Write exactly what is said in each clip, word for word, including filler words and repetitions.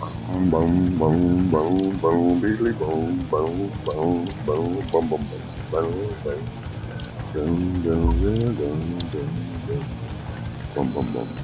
Boom, boom, boom, boom, beedly, boom, boom, boom, boom, boom, boom, boom, boom, boom. Dum, dum, dum, dum, dum, dum. Boom, boom, boom.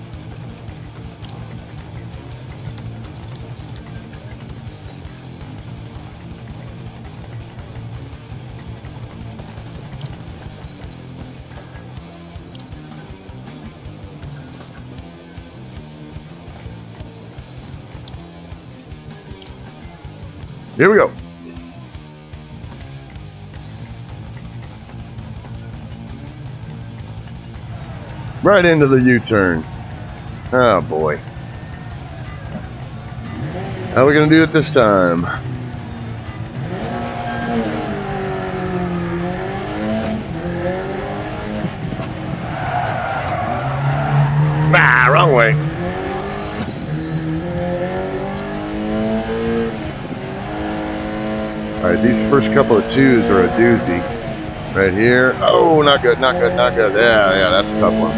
Here we go. Right into the U-turn. Oh boy. How are we going to do it this time? Ah, wrong way. All right, these first couple of twos are a doozy. Right here. Oh, not good, not good, not good. Yeah, yeah, that's a tough one.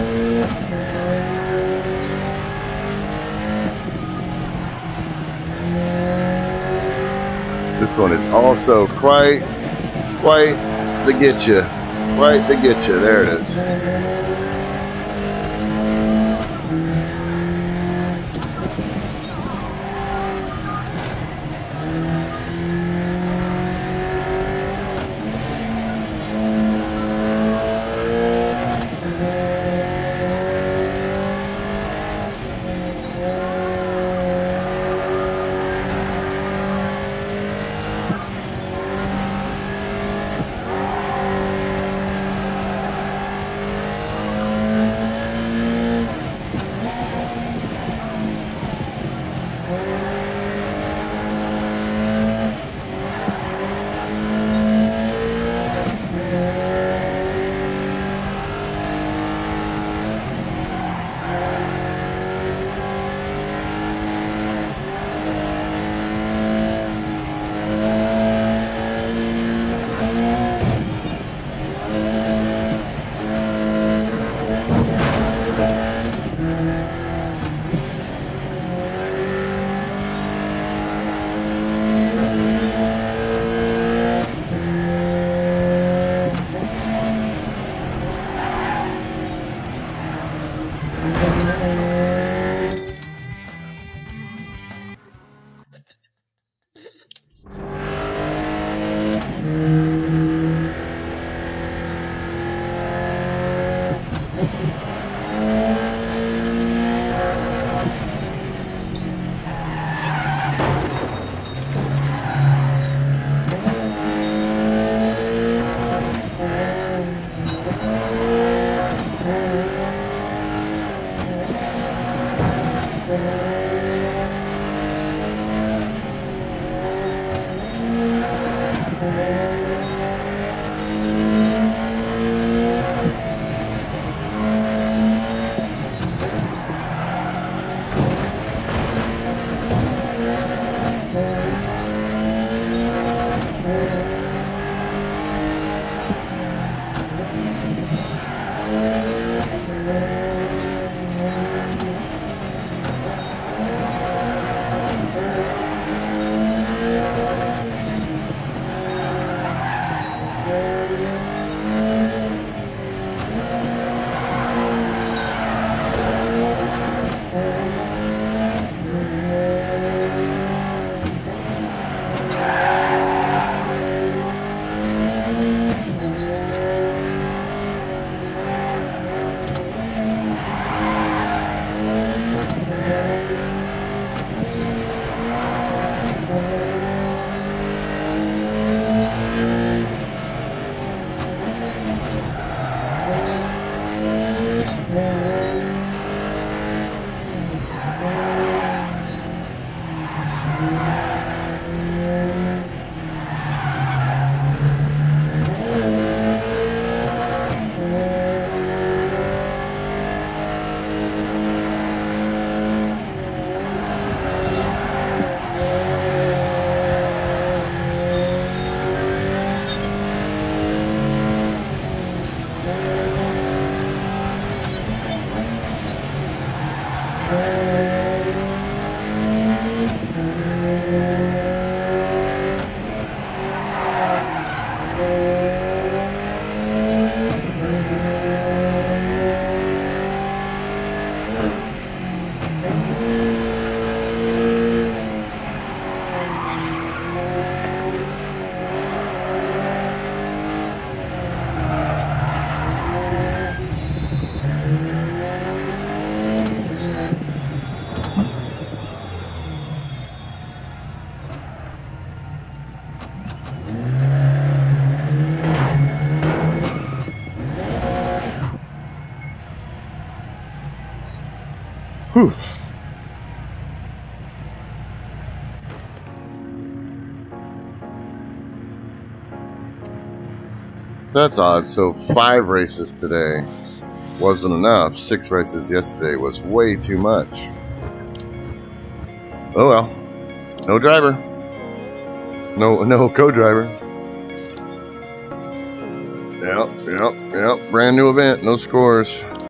This one is also quite, quite to get you. Quite to get you. There it is. Whew. That's odd. So five races today wasn't enough. Six races yesterday was way too much. Oh well. No driver. No no co-driver. Yep, yep, yep. Brand new event. No scores.